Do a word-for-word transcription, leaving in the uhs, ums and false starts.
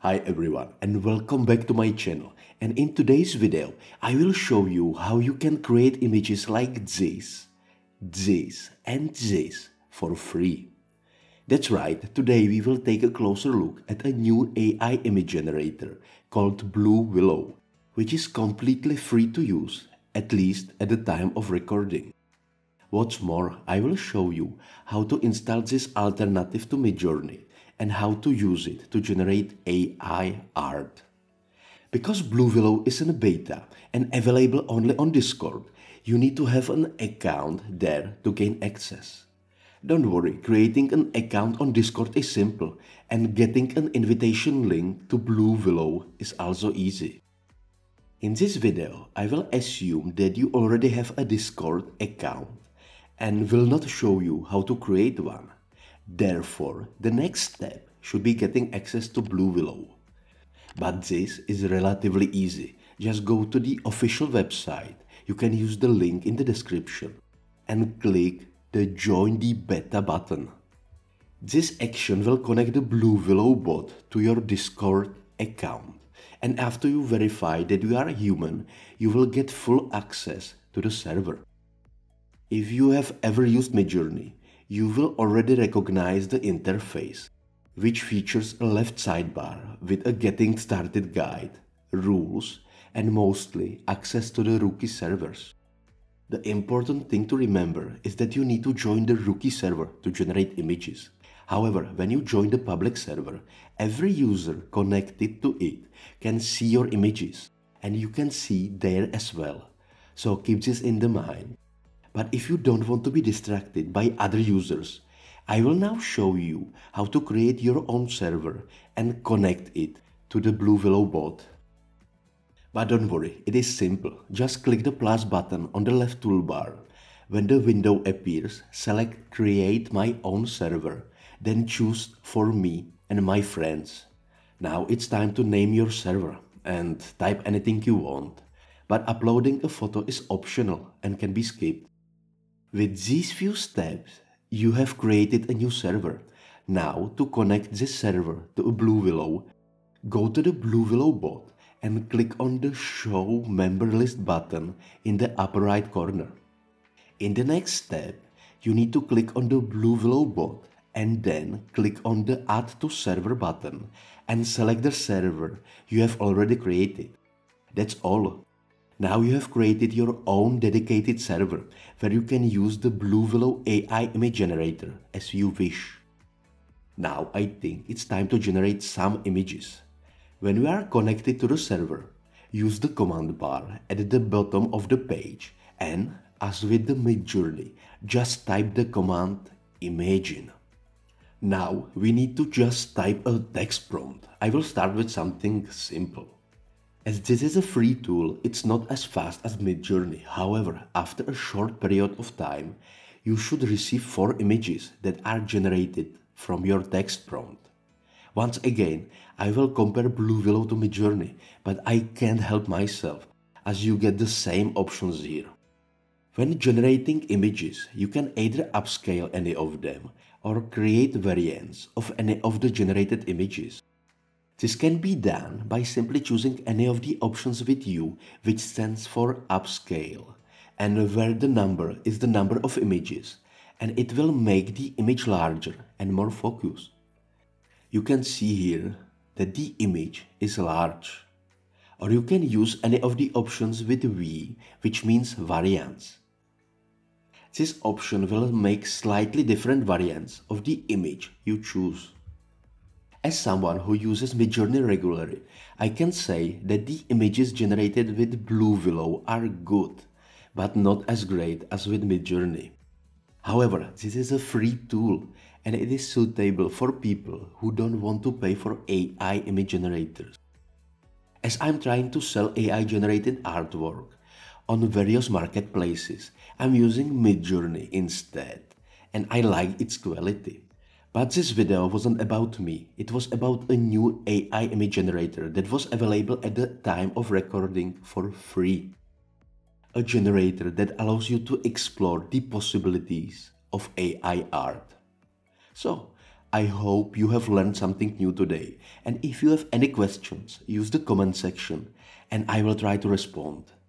Hi everyone and welcome back to my channel, and in today's video I will show you how you can create images like this, this and this for free. That's right, today we will take a closer look at a new A I image generator called Blue Willow, which is completely free to use, at least at the time of recording. What's more, I will show you how to install this alternative to Midjourney and how to use it to generate A I art. Because Blue Willow is in a beta and available only on Discord, you need to have an account there to gain access. Don't worry, creating an account on Discord is simple, and getting an invitation link to Blue Willow is also easy. In this video, I will assume that you already have a Discord account and will not show you how to create one. Therefore, the next step should be getting access to Blue Willow. But this is relatively easy. Just go to the official website. You can use the link in the description and click the Join the Beta button. This action will connect the Blue Willow bot to your Discord account. And after you verify that you are a human, you will get full access to the server. If you have ever used Midjourney, you will already recognize the interface, which features a left sidebar with a Getting Started guide, rules, and mostly access to the rookie servers. The important thing to remember is that you need to join the rookie server to generate images. However, when you join the public server, every user connected to it can see your images, and you can see there as well. So keep this in the mind. But if you don't want to be distracted by other users, I will now show you how to create your own server and connect it to the Blue Willow bot. But don't worry, it is simple. Just click the plus button on the left toolbar. When the window appears, select Create My Own Server, then choose For Me and My Friends. Now it's time to name your server and type anything you want. But uploading a photo is optional and can be skipped. With these few steps, you have created a new server. Now, to connect this server to a Blue Willow, go to the Blue Willow bot and click on the Show Member List button in the upper right corner. In the next step, you need to click on the Blue Willow bot and then click on the Add to Server button and select the server you have already created. That's all. Now you have created your own dedicated server where you can use the Blue Willow A I image generator as you wish. Now I think it's time to generate some images. When you are connected to the server, use the command bar at the bottom of the page and, as with the Midjourney, just type the command Imagine. Now we need to just type a text prompt. I will start with something simple. As this is a free tool, it's not as fast as Midjourney. However, after a short period of time, you should receive four images that are generated from your text prompt. Once again, I will compare Blue Willow to Midjourney, but I can't help myself, as you get the same options here. When generating images, you can either upscale any of them or create variants of any of the generated images. This can be done by simply choosing any of the options with U, which stands for upscale, and where the number is the number of images, and it will make the image larger and more focused. You can see here that the image is large. Or you can use any of the options with V, which means variants. This option will make slightly different variants of the image you choose. As someone who uses Midjourney regularly, I can say that the images generated with Blue Willow are good, but not as great as with Midjourney. However, this is a free tool and it is suitable for people who don't want to pay for A I image generators. As I'm trying to sell A I generated artwork on various marketplaces, I'm using Midjourney instead, and I like its quality. But this video wasn't about me, it was about a new A I image generator that was available at the time of recording for free. A generator that allows you to explore the possibilities of A I art. So, I hope you have learned something new today, and if you have any questions, use the comment section and I will try to respond.